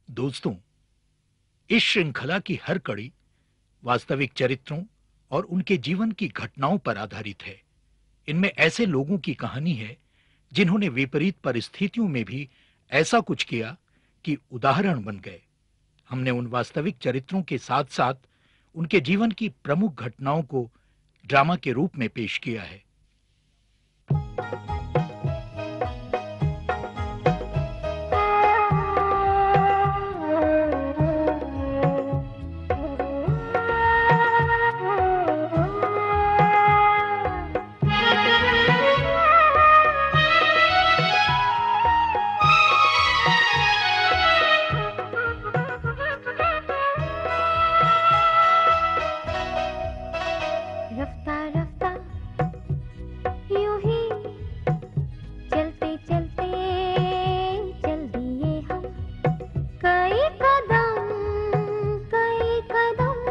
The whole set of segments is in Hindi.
दोस्तों, इस श्रृंखला की हर कड़ी वास्तविक चरित्रों और उनके जीवन की घटनाओं पर आधारित है। इनमें ऐसे लोगों की कहानी है जिन्होंने विपरीत परिस्थितियों में भी ऐसा कुछ किया कि उदाहरण बन गए। हमने उन वास्तविक चरित्रों के साथ-साथ उनके जीवन की प्रमुख घटनाओं को ड्रामा के रूप में पेश किया है। रफ्ता रफ्ता यूं ही चलते चलते चल दिए हम कई कदम कई कदम।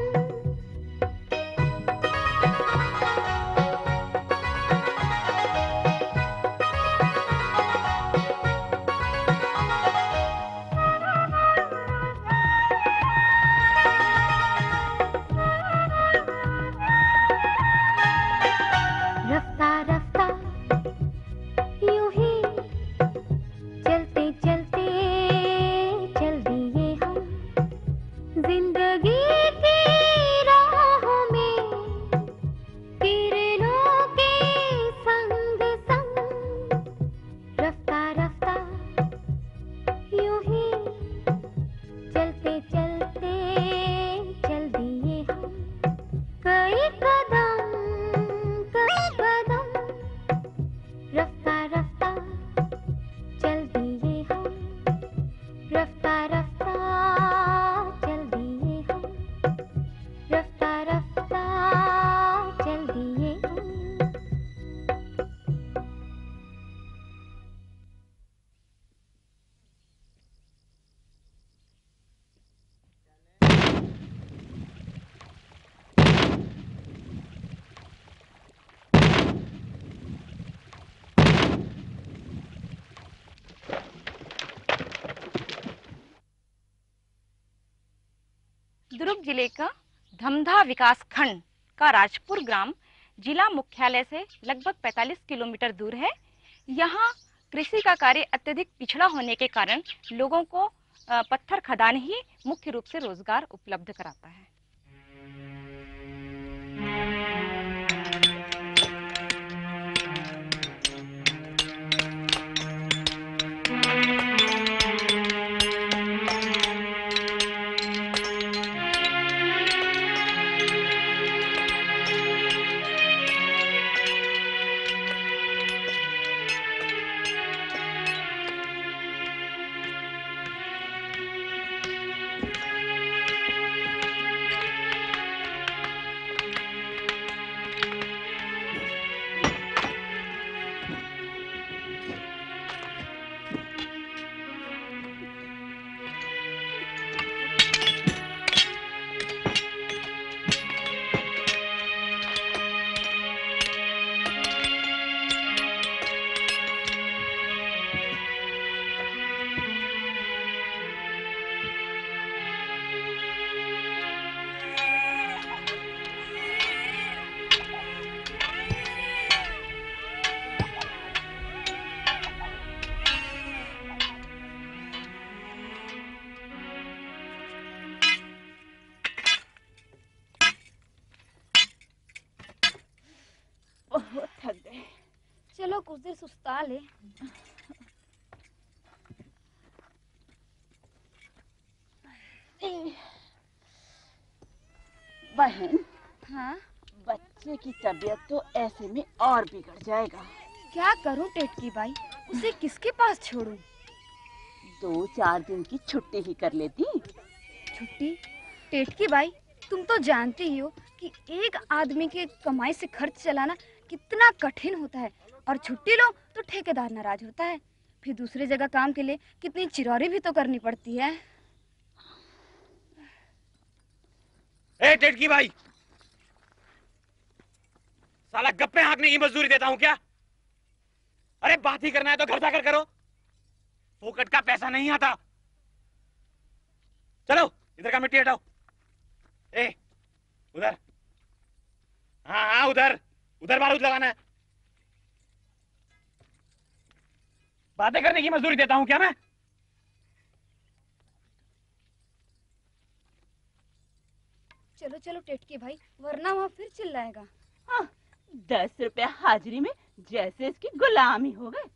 रफ्ता रफ्ता यूं ही चलते चलते चल दिए हम जिंदगी की राहों में किरणों के संग संग। रफ्ता रफ्ता यूं ही चलते चलते चल दिए हम कई कदम कई कदम। रफ्ता रफ्ता चल दिए हम रफ्ता रफ्ता चल दिए हम रफ्ता रफ्ता चल दिए हम। दुर्ग जिले का धमधा विकास खंड का राजपुर ग्राम जिला मुख्यालय से लगभग 45 किलोमीटर दूर है। यहाँ कृषि का कार्य अत्यधिक पिछड़ा होने के कारण लोगों को पत्थर खदान ही मुख्य रूप से रोजगार उपलब्ध कराता है। बहुत थक गए। चलो कुछ देर सुस्ता ले। बहन, हाँ, बच्चे की तबीयत तो ऐसे में और बिगड़ जाएगा। क्या करूं टेटकी बाई, उसे किसके पास छोड़ूं? 2-4 दिन की छुट्टी ही कर लेती। छुट्टी? टेटकी बाई, तुम तो जानती ही हो कि एक आदमी के कमाई से खर्च चलाना कितना कठिन होता है, और छुट्टी लो तो ठेकेदार नाराज होता है। फिर दूसरी जगह काम के लिए कितनी चिरौरी भी तो करनी पड़ती है। ए टेटकी भाई, साला गप्पे हाँकने की मजदूरी देता हूं क्या? अरे बात ही करना है तो घर जाकर करो, फोकट का पैसा नहीं आता। चलो इधर का मिट्टी हटाओ। ए उधर, हाँ हाँ उधर, उधर बारूद लगाना है। बातें करने की मजदूरी देता हूँ क्या मैं? चलो चलो टेटकी भाई, वरना वहाँ फिर चिल्लाएगा। हाँ, 10 रुपया हाजिरी में जैसे इसकी गुलामी हो गए।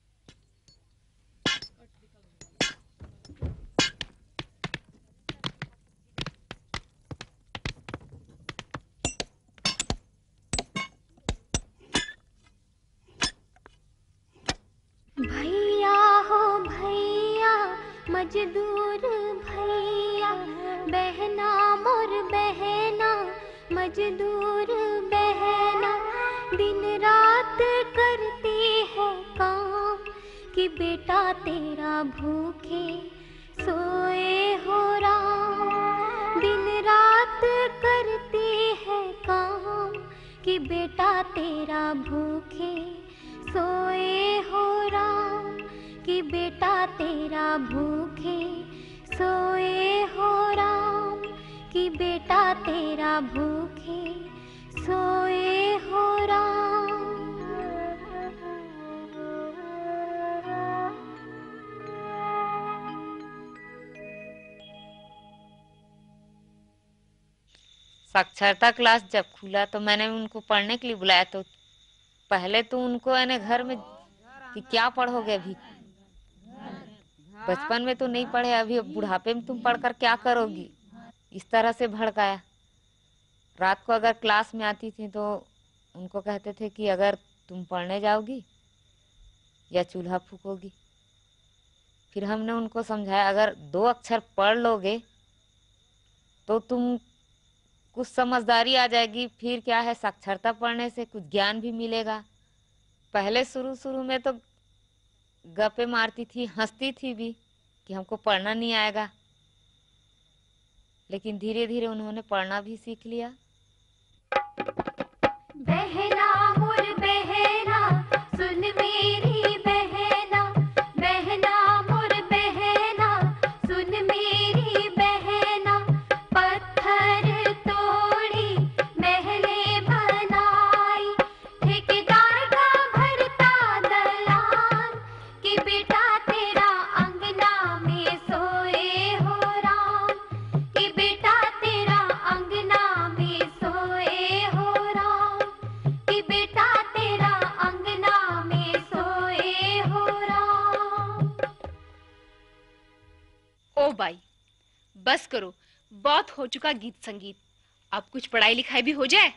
भैया हो भैया, मजदूर भैया, बहना मोर बहना, मजदूर बहना, दिन रात करती है काम, कि बेटा तेरा भूखे सोए हो राम। दिन रात करती है काम, कि बेटा तेरा भूखे सोए हो राम, कि बेटा तेरा भूखे सोए हो राम, कि बेटा तेरा भूखे सोए हो राम। साक्षरता क्लास जब खुला तो मैंने उनको पढ़ने के लिए बुलाया, तो पहले तो उनको घर में कि क्या पढ़ोगे अभी, बचपन में तो नहीं पढ़े, अभी बुढ़ापे में तुम पढ़कर क्या करोगी, इस तरह से भड़काया। रात को अगर क्लास में आती थी तो उनको कहते थे कि अगर तुम पढ़ने जाओगी या चूल्हा फूकोगी। फिर हमने उनको समझाया अगर 2 अक्षर पढ़ लोगे तो तुम कुछ समझदारी आ जाएगी, फिर क्या है साक्षरता पढ़ने से कुछ ज्ञान भी मिलेगा। पहले शुरू शुरू में तो गप्पे मारती थी, हंसती थी भी कि हमको पढ़ना नहीं आएगा, लेकिन धीरे धीरे उन्होंने पढ़ना भी सीख लिया। बहना मोर बहना, सुन मेरी बहना, बहना मोर बहना, सुन मेरी बहना, पत्थर तोड़ी महले बनाई, ठेकेदार का भरता दलान, कि बेटा तेरा अंगना में सोए हो राम, कि बेटा तेरा अंगना में सोए हो राम, कि बेटा तेरा अंगना में सोए हो राम। ओ भाई बस करो, बहुत हो चुका गीत संगीत, अब कुछ पढ़ाई लिखाई भी हो जाए।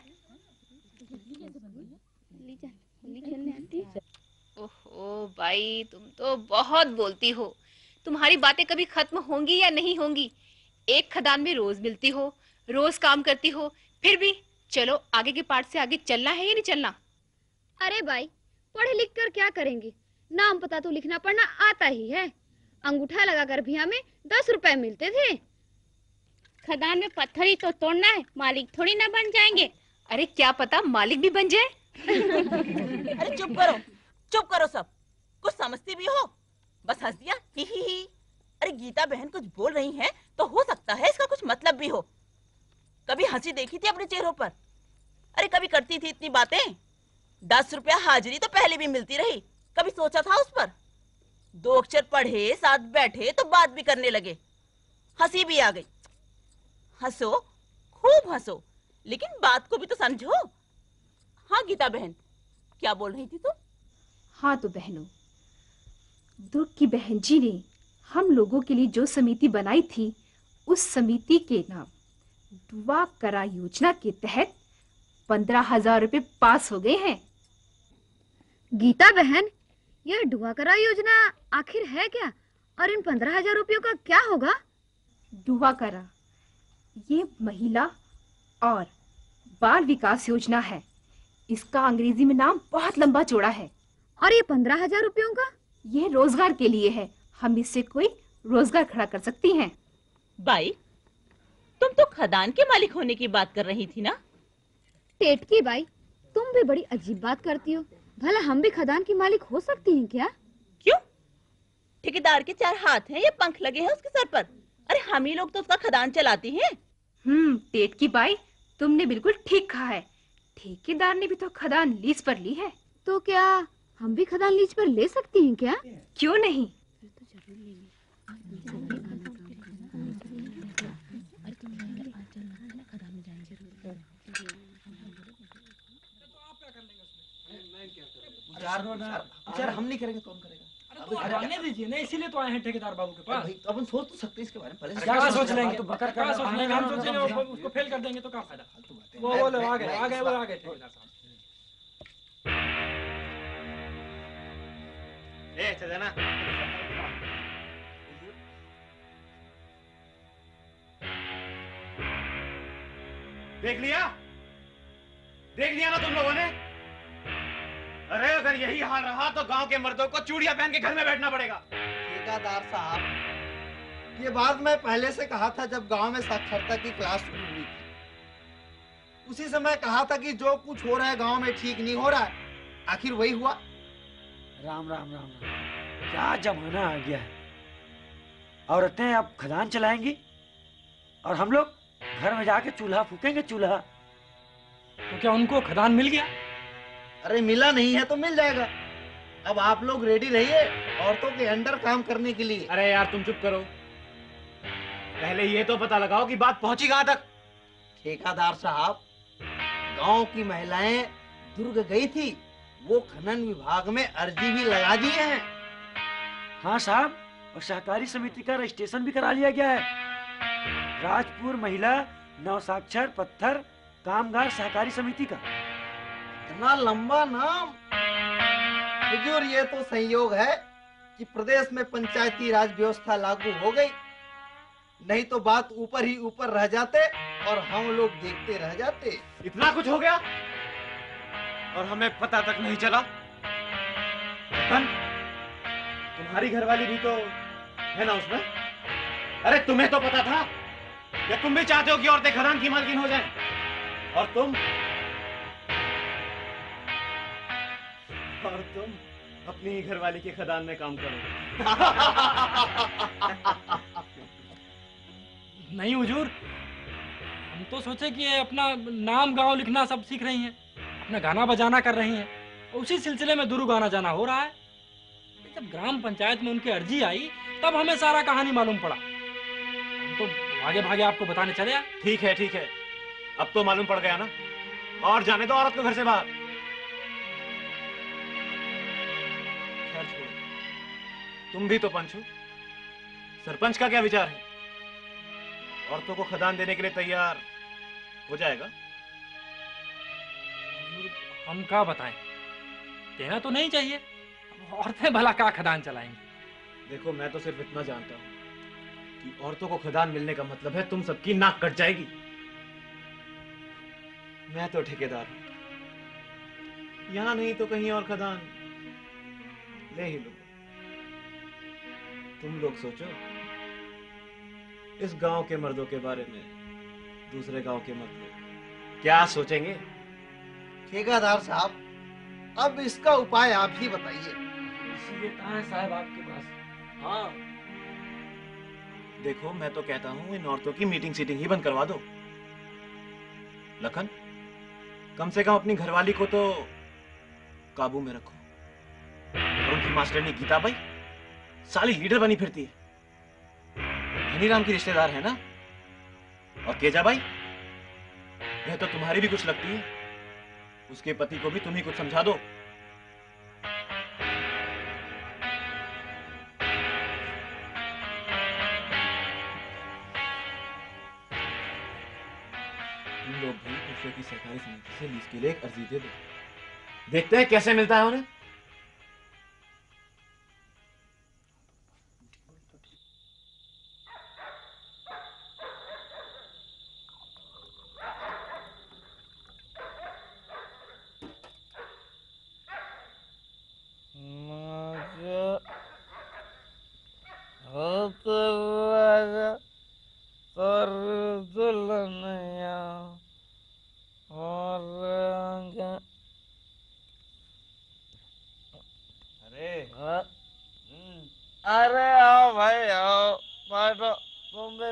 ओहो भाई तुम तो बहुत बोलती हो, तुम्हारी बातें कभी खत्म होंगी या नहीं होंगी। एक खदान में रोज मिलती हो, रोज काम करती हो, फिर भी चलो आगे के पाठ से आगे चलना है या नहीं चलना? अरे भाई, पढ़े लिख कर क्या करेंगे, नाम पता तो लिखना पढ़ना आता ही है। अंगूठा लगाकर भी हमें 10 रुपए मिलते थे। खदान में पत्थर ही तो तोड़ना है, मालिक थोड़ी ना बन जाएंगे। अरे क्या पता मालिक भी बन जाए। अरे चुप करो सब, कुछ समझती भी हो, बस हंस दिया ही। अरे गीता बहन कुछ बोल रही हैं तो हो सकता है इसका कुछ मतलब भी हो। कभी हंसी देखी थी अपने चेहरों पर? अरे कभी करती थी इतनी बातें? 10 रुपया हाजिरी तो पहले भी मिलती रही, कभी सोचा था उस पर? 2 अक्षर पढ़े, साथ बैठे तो बात भी करने लगे, हंसी भी आ गई। हंसो, खूब हंसो, लेकिन बात को भी तो समझो। हाँ गीता बहन, क्या बोल रही थी तुम? हाँ तो बहनों, दुर्ग की बहन जी ने हम लोगों के लिए जो समिति बनाई थी, उस समिति के नाम दुआ करा योजना के तहत 15,000 रुपए पास हो गए हैं। गीता बहन, यह दुआ करा योजना आखिर है क्या, और इन 15,000 रुपयों का क्या होगा? दुआ करा ये महिला और बाल विकास योजना है। इसका अंग्रेजी में नाम बहुत लंबा चौड़ा है। और ये 15,000 रुपयों का? ये रोजगार के लिए है, हम इससे कोई रोजगार खड़ा कर सकती हैं। बाई, तुम तो खदान के मालिक होने की बात कर रही थी ना? टेटकी बाई, तुम भी बड़ी अजीब बात करती हो। भला हम भी खदान की मालिक हो सकती हैं क्या? क्यों? ठेकेदार के 4 हाथ हैं या पंख लगे हैं उसके सर पर? अरे हम ही लोग तो उसका खदान चलाती हैं। टेट की बाई, तुमने बिल्कुल ठीक कहा है। ठेकेदार ने भी तो खदान लीज पर ली है। तो क्या हम भी खदान लीज पर ले सकते हैं क्या? क्यों नहीं? यार हम नहीं करेंगे, कौन करेगा? अरे आने दीजिए ना, इसीलिए तो आए हैं ठेकेदार बाबू के पास। भाई तो अपन सोच तो सकते हैं इसके बारे में। पहले क्या सोच लेंगे? तो बकर क्या सोच लेंगे? हम सोचेंगे उसको फेल कर देंगे तो क्या फायदा? वो बोले आ गए ठेकेदार साहब। ए चल जाना। देख लिया ना तुम लोगों ने? अरे अगर यही हाल रहा तो गांव के मर्दों को चूड़ियां पहन के घर में बैठना पड़ेगा। ठेकेदार साहब, ये बात मैं पहले से कहा था जब गांव में साक्षरता की क्लास शुरू हुई थी। उसी समय कहा था कि जो कुछ हो रहा है गांव में ठीक नहीं हो रहा है। आखिर वही हुआ। राम राम राम राम, क्या जमाना आ गया है। औरतें अब खदान चलाएंगी और हम लोग घर में जाके चूल्हा फूकेंगे। चूल्हा तो क्या उनको खदान मिल गया? अरे मिला नहीं है तो मिल जाएगा। अब आप लोग रेडी रहिए औरतों के अंडर काम करने के लिए। अरे यार तुम चुप करो, पहले ये तो पता लगाओ कि बात पहुंची कहां तक। ठेकेदार साहब, गांव की महिलाएं दुर्ग गई थी, वो खनन विभाग में अर्जी भी लगा दी है। हाँ साहब, और सहकारी समिति का रजिस्ट्रेशन भी करा लिया गया है। राजपुर महिला नवसाक्षर पत्थर कामगार सहकारी समिति का। इतना लंबा नाम। हुजूर, ये तो संयोग है कि प्रदेश में पंचायती राज व्यवस्था लागू हो गई, नहीं तो बात ऊपर ही ऊपर रह जाते और हम लोग देखते रह जाते। इतना कुछ हो गया और हमें पता तक नहीं चला। तुम्हारी घरवाली भी तो है ना उसमें? अरे तुम्हें तो पता था या तुम भी चाहते हो कि औरतें खदान की मालकिन हो जाएं? और तुम अपनी घरवाली के खदान में काम करो। नहीं हुजूर, हम तो सोचे कि ये अपना नाम गांव लिखना सब सीख रही हैं, अपना गाना बजाना कर रही हैं, और उसी सिलसिले में दुरुग आना जाना हो रहा है। जब ग्राम पंचायत में उनकी अर्जी आई तब हमें सारा कहानी मालूम पड़ा। हम तो भागे भागे आपको बताने चले आए। ठीक है, अब तो मालूम पड़ गया ना। और जाने दो औरत को घर से बाहर। खैर छोड़ो, तुम भी तो पंच हो। सरपंच का क्या विचार है? औरतों को खदान देने के लिए तैयार हो जाएगा? हम क्या बताएं, देना तो नहीं चाहिए। औरतें भला क्या खदान चलाएंगी? देखो, मैं तो सिर्फ इतना जानता हूं कि औरतों को खदान मिलने का मतलब है तुम सबकी नाक कट जाएगी। मैं तो ठेकेदार हूं, यहां नहीं तो कहीं और खदान ले ही लो। तुम लोग सोचो इस गांव के मर्दों के बारे में, दूसरे गांव के मर्द क्या सोचेंगे? ठेकेदार साहब, अब इसका उपाय आप ही बताइए। इसीलिए कहा है साहब आपके पास। हाँ, देखो मैं तो कहता हूं इन औरतों की मीटिंग सीटिंग ही बंद करवा दो। लखन, कम से कम अपनी घरवाली को तो काबू में रखो। और उनकी मास्टरनी गीता बाई साली लीडर बनी फिरती है, धनीराम की रिश्तेदार है ना। और तेजा बाई, यह तो तुम्हारी भी कुछ लगती है, उसके पति को भी तुम ही कुछ समझा दो। तुम लोग भी दूसरे की सरकारी समिति से लीज के लिए एक अर्जी दे दो, देखते हैं कैसे मिलता है उन्हें। अरे आओ भाई आओ, बैठो, तुम भी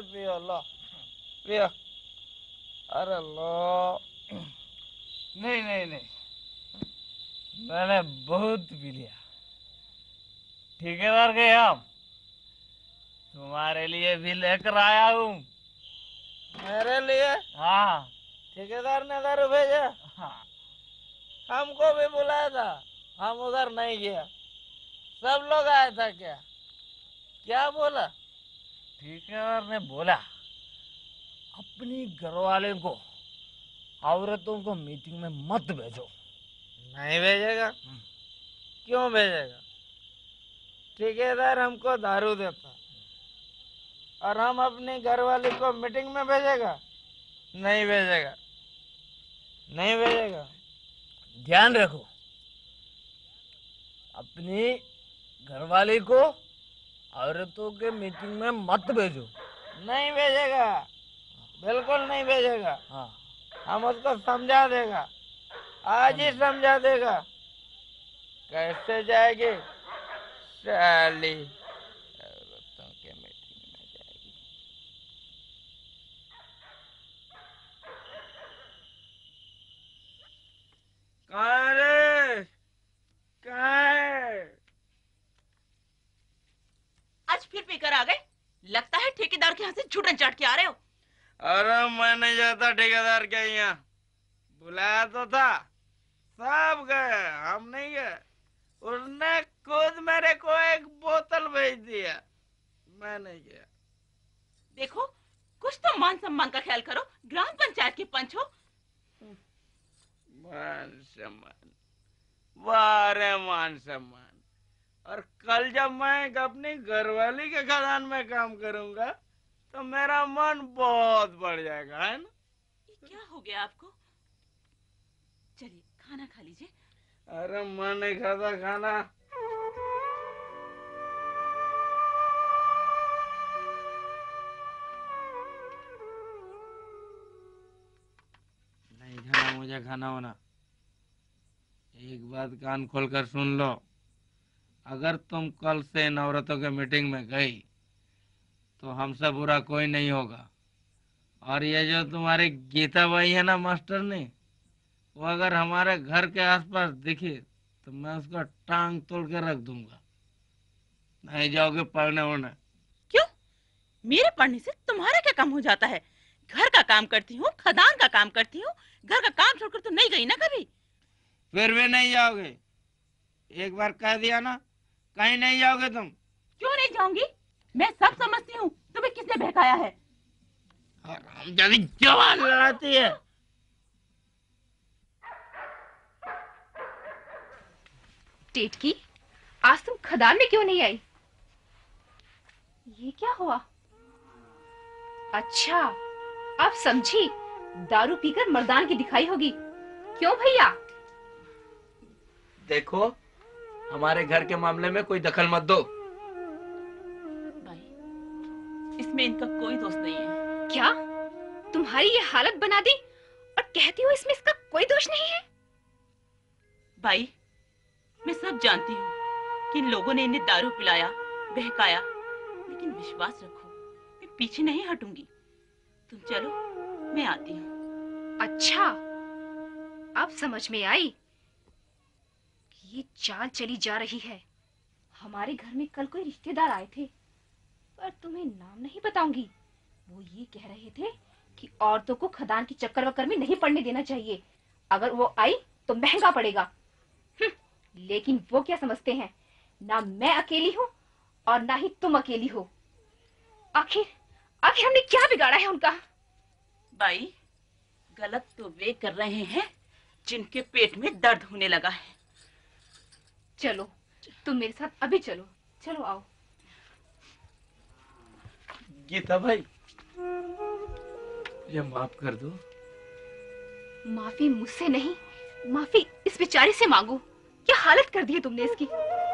पिया। अरे लो, नहीं नहीं नहीं, मैंने बहुत पी लिया। ठेकेदार के यहाँ तुम्हारे लिए भी लेकर आया हूँ। मेरे लिए? हाँ। ठेकेदार ने दारू भेजा? हाँ। हमको भी बुलाया था, हम उधर नहीं गया। सब लोग आया था क्या? क्या बोला? ठेकेदार ने बोला अपनी घरवाले को, औरतों को मीटिंग में मत भेजो। नहीं भेजेगा? क्यों भेजेगा? ठेकेदार हमको दारू देता और हम अपनी घरवाली को मीटिंग में भेजेगा? नहीं भेजेगा, नहीं भेजेगा। ध्यान रखो, अपनी घरवाली को औरतों के मीटिंग में मत भेजो। नहीं भेजेगा, बिल्कुल नहीं भेजेगा। हाँ। हम उसको समझा देगा, आज ही समझा देगा। कैसे जाएगी साली? औरतों के मीटिंग में जाएगी। कहाँ रे? कहाँ है? आज फिर पीकर आ गए। लगता है ठेकेदार के यहाँ से झूठन चाट के आ रहे हो। अरे मैं नहीं जाता ठेकेदार के यहाँ, बुलाया तो था, सब गए, हम नहीं गए। उसने खुद मेरे को एक बोतल भेज दिया, मैं नहीं गया। देखो, कुछ तो मान सम्मान का ख्याल करो, ग्राम पंचायत के पंच हो। मान सम्मान, वाह रे मान सम्मान। और कल जब मैं अपनी घरवाली के खदान में काम करूंगा तो मेरा मन बहुत बढ़ जाएगा, है ना? ये क्या हो गया आपको? चलिए खाना खा लीजिए। अरे मैं नहीं खाता खाना। नहीं खाना मुझे, खाना होना। एक बात कान खोलकर सुन लो, अगर तुम कल से इन औरतों के मीटिंग में गई तो हमसे बुरा कोई नहीं होगा। और ये जो तुम्हारी गीता बाई है ना मास्टर ने, वो अगर हमारे घर के आसपास दिखे तो मैं उसका टांग तोड़ के रख दूंगा। नहीं जाओगे पढ़ने होने? क्यों? मेरे पढ़ने से तुम्हारा क्या काम हो जाता है? घर का काम करती हूँ, खदान का काम करती हूँ, घर का काम छोड़कर तो नहीं गई ना कभी। फिर भी नहीं जाओगे? एक बार कह दिया ना, कहीं नहीं जाओगे तुम। क्यों नहीं जाऊंगी? मैं सब समझती हूँ, तुम्हें किसने बहकाया है? हम जल्दी जवान लड़ाती है। टेटकी, आज तुम खदान में क्यों नहीं आई? ये क्या हुआ? अच्छा, अब समझी, दारू पीकर मर्दान की दिखाई होगी। क्यों भैया? देखो, हमारे घर के मामले में कोई दखल मत दो। इसमें इनका कोई दोष नहीं है। क्या तुम्हारी ये हालत बना दी और कहती हो इसमें इसका कोई दोष नहीं है? भाई, मैं सब जानती हूँ कि इन लोगों ने इन्हें दारू पिलाया, बहकाया, लेकिन विश्वास रखो, मैं पीछे नहीं हटूंगी। तुम चलो, मैं आती हूँ। अच्छा, अब समझ में आई कि ये चाल चली जा रही है। हमारे घर में कल कोई रिश्तेदार आए थे, पर तुम्हें नाम नहीं बताऊंगी। वो ये कह रहे थे कि औरतों को खदान के चक्कर वक्कर में नहीं पड़ने देना चाहिए, अगर वो आई तो महंगा पड़ेगा। लेकिन वो क्या समझते हैं, ना मैं अकेली हूँ और ना ही तुम अकेली हो। आखिर आखिर हमने क्या बिगाड़ा है उनका? भाई, गलत तो वे कर रहे हैं जिनके पेट में दर्द होने लगा है। चलो, तुम मेरे साथ अभी चलो। चलो आओ। गीता भाई, ये माफ कर दो। माफी मुझसे नहीं, माफी इस बेचारी से मांगो। क्या हालत कर दी है तुमने इसकी।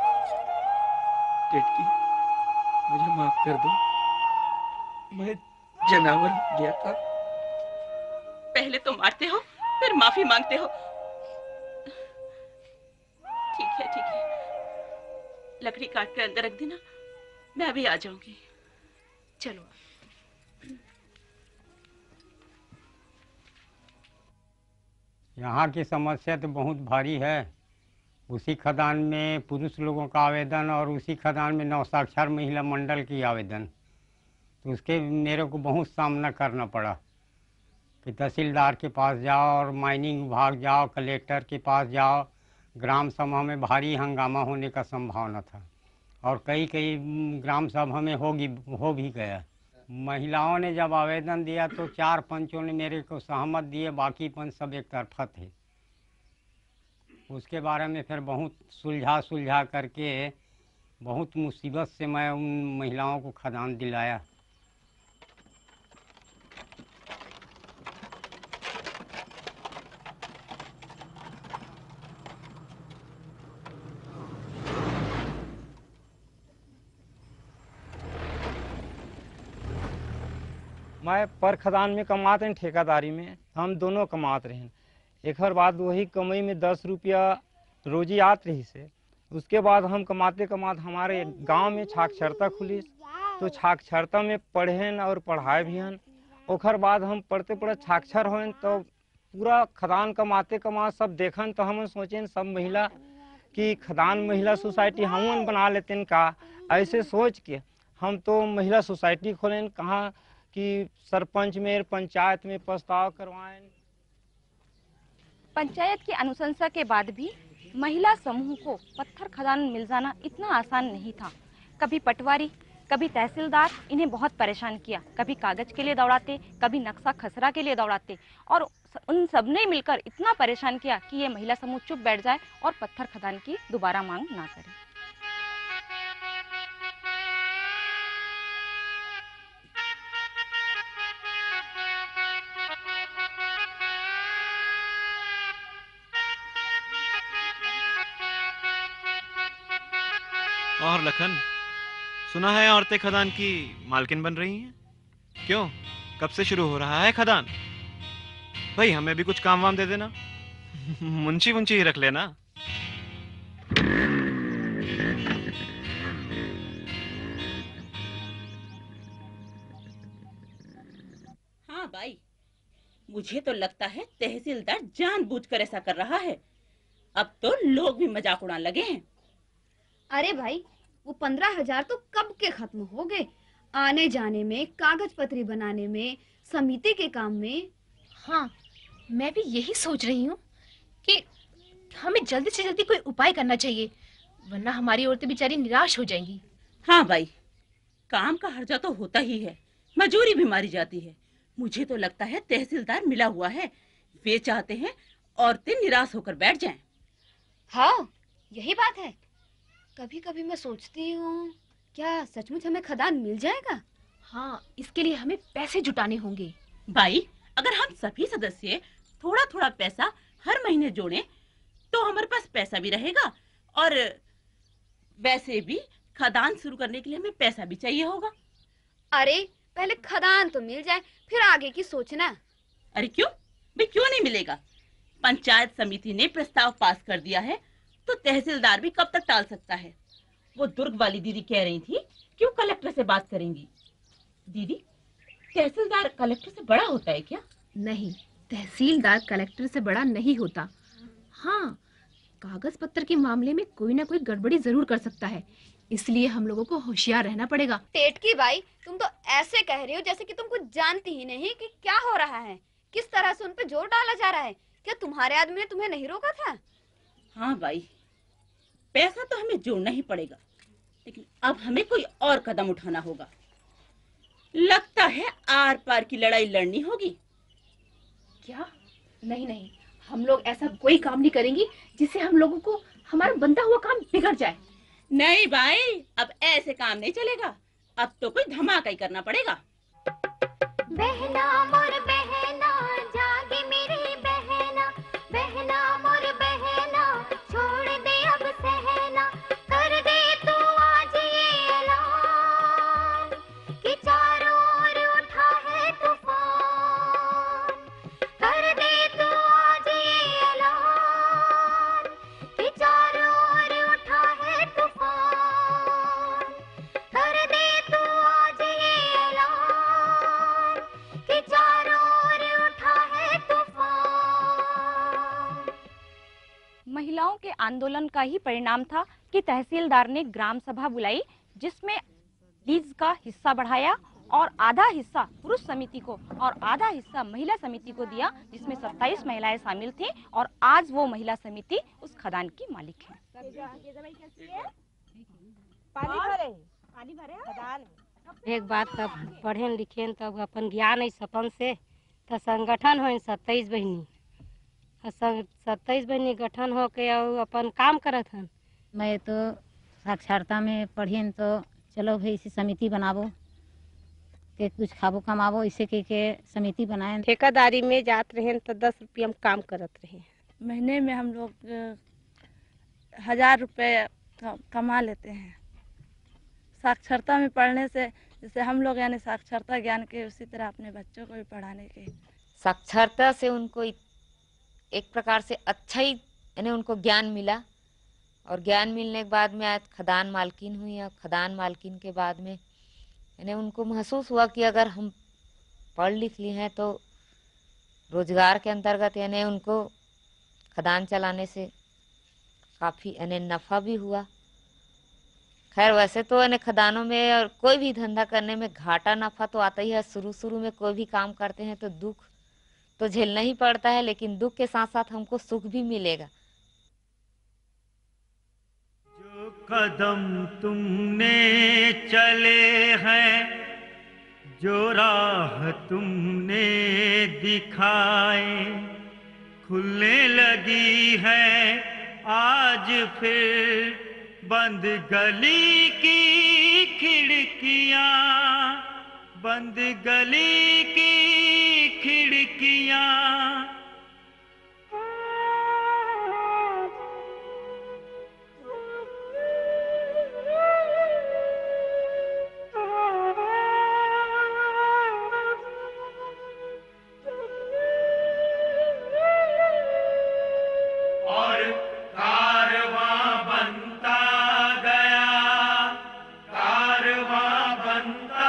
टिटकी, मुझे माफ कर दो, मैं जनावर गया था। पहले तो मारते हो, फिर माफी मांगते हो। ठीक है, ठीक है, लकड़ी काट कर अंदर रख देना, मैं अभी आ जाऊंगी। चलो। यहाँ की समस्या तो बहुत भारी है। उसी खदान में पुरुष लोगों का आवेदन और उसी खदान में नवसाक्षर महिला मंडल की आवेदन, तो उसके मेरे को बहुत सामना करना पड़ा कि तहसीलदार के पास जाओ और माइनिंग विभाग जाओ, कलेक्टर के पास जाओ। ग्राम सभा में भारी हंगामा होने का संभावना था और कई ग्राम सभा में हो भी गया। महिलाओं ने जब आवेदन दिया तो 4 पंचों ने मेरे को सहमत दिए, बाकी पंच सब एक तरफा थे। उसके बारे में फिर बहुत सुलझा करके बहुत मुसीबत से मैं उन महिलाओं को खदान दिलाया। मैं पर खदान में कमाते हैं, ठेकेदारी में हम दोनों कमाते रहे। एक हर बात वही कमाई में 10 रुपया रोजी आत रही से। उसके बाद हम कमाते हमारे गांव में साक्षरता खुली, तो साक्षरता में पढ़े और पढ़ाए भी हैं। ओखर बाद हम पढ़ते साक्षर हों तो पूरा खदान कमाते सब देखन, तो हम सोचें सब महिला की खदान महिला सोसाइटी हम बना लेते हैं का। ऐसे सोच के हम तो महिला सोसाइटी खोलें, कहाँ कि सरपंच में पंचायत में प्रस्ताव करवाएं। पंचायत की अनुशंसा के बाद भी महिला समूह को पत्थर खदान मिल जाना इतना आसान नहीं था। कभी पटवारी, कभी तहसीलदार इन्हें बहुत परेशान किया। कभी कागज के लिए दौड़ाते, कभी नक्शा खसरा के लिए दौड़ाते, और उन सब ने मिलकर इतना परेशान किया कि ये महिला समूह चुप बैठ जाए और पत्थर खदान की दोबारा मांग ना करे। और लखन, सुना है औरतें खदान की मालकिन बन रही हैं? क्यों, कब से शुरू हो रहा है खदान? भाई हमें भी कुछ काम वाम दे देना, मुंशी ही रख लेना। हाँ भाई, मुझे तो लगता है तहसीलदार जानबूझकर ऐसा कर रहा है। अब तो लोग भी मजाक उड़ाने लगे हैं। अरे भाई, वो 15,000 तो कब के खत्म हो गए। आने जाने में, कागज पत्री बनाने में, समिति के काम में। हाँ, मैं भी यही सोच रही हूँ कि हमें जल्दी से जल्दी कोई उपाय करना चाहिए, वरना हमारी औरतें बेचारी निराश हो जाएंगी। हाँ भाई, काम का हर्जा तो होता ही है, मजूरी भी मारी जाती है। मुझे तो लगता है तहसीलदार मिला हुआ है, वे चाहते हैं औरतें निराश होकर बैठ जाएं। हाँ, यही बात है। कभी कभी मैं सोचती हूँ, क्या सचमुच हमें खदान मिल जाएगा? हाँ, इसके लिए हमें पैसे जुटाने होंगे। भाई, अगर हम सभी सदस्य थोड़ा थोड़ा पैसा हर महीने जोड़ें, तो हमारे पास पैसा भी रहेगा, और वैसे भी खदान शुरू करने के लिए हमें पैसा भी चाहिए होगा। अरे पहले खदान तो मिल जाए, फिर आगे की सोचना। अरे क्यों भाई, क्यों नहीं मिलेगा? पंचायत समिति ने प्रस्ताव पास कर दिया है, तो तहसीलदार भी कब तक टाल सकता है? वो दुर्ग वाली दीदी कह रही थी कि वो कलेक्टर से बात करेंगी। दीदी, तहसीलदार कलेक्टर से बड़ा होता है क्या? नहीं, तहसीलदार कलेक्टर से बड़ा नहीं होता। हाँ, कागज पत्र के मामले में कोई ना कोई गड़बड़ी जरूर कर सकता है, इसलिए हम लोगों को होशियार रहना पड़ेगा। पेट की बाई, तुम तो ऐसे कह रही हो जैसे कि तुम कुछ जानती ही नहीं कि क्या हो रहा है, किस तरह से उन पे जोर डाला जा रहा है। क्या तुम्हारे आदमी ने तुम्हें नहीं रोका था? हाँ भाई, पैसा तो हमें जोड़ना ही पड़ेगा, लेकिन अब हमें कोई और कदम उठाना होगा। लगता है आर पार की लड़ाई लड़नी होगी। क्या? नहीं नहीं, हम लोग ऐसा कोई काम नहीं करेंगे जिससे हम लोगों को हमारा बनता हुआ काम बिगड़ जाए। नहीं भाई, अब ऐसे काम नहीं चलेगा। अब तो कोई धमाका ही करना पड़ेगा। बहना मोर बहना, जागे मेरी बहना, बहना मोर बहना, छोड़ दे अब सहना, कर दे तू आज ये ऐलान कि चारों ओर उठा है तूफान, कर दे तू आज ये ऐलान कि चारों ओर उठा है तूफान, कर दे तू आज ये ऐलान कि चारों आंदोलन का ही परिणाम था कि तहसीलदार ने ग्राम सभा बुलाई, जिसमें लीज का हिस्सा बढ़ाया और आधा हिस्सा पुरुष समिति को और आधा हिस्सा महिला समिति को दिया, जिसमें 27 महिलाएं शामिल थीं और आज वो महिला समिति उस खदान की मालिक है। एक बात तब पढ़े लिखे तब अपन ज्ञान है सपन से तो संगठन हो 27 बहनी 27 बहनी गठन हो के अपन काम करत हन। मैं तो साक्षरता में पढ़ी तो चलो भाई इसी समिति बनावो के कुछ खाबो कमावो, इसे के समिति बनाए। ठेकेदारी में जात रहे तो 10 रुपये हम काम करत रहे। महीने में हम लोग 1000 रुपये कमा लेते हैं। साक्षरता में पढ़ने से जैसे हम लोग यानी साक्षरता ज्ञान के, उसी तरह अपने बच्चों को भी पढ़ाने के। साक्षरता से उनको एक प्रकार से अच्छा ही यानी उनको ज्ञान मिला और ज्ञान मिलने के बाद में आज खदान मालकिन हुई। और खदान मालकिन के बाद में यानी उनको महसूस हुआ कि अगर हम पढ़ लिख लिए हैं तो रोजगार के अंतर्गत यानी उनको खदान चलाने से काफ़ी यानी नफ़ा भी हुआ। खैर वैसे तो यानी खदानों में और कोई भी धंधा करने में घाटा नफ़ा तो आता ही है। शुरू में कोई भी काम करते हैं तो दुख तो झेलना ही पड़ता है, लेकिन दुख के साथ साथ हमको सुख भी मिलेगा। जो कदम तुमने चले हैं, जो राह तुमने दिखाए, खुलने लगी है आज फिर बंद गली की खिड़कियां, बंद गली की खिड़कियां। और कारवां बनता गया, कारवां बनता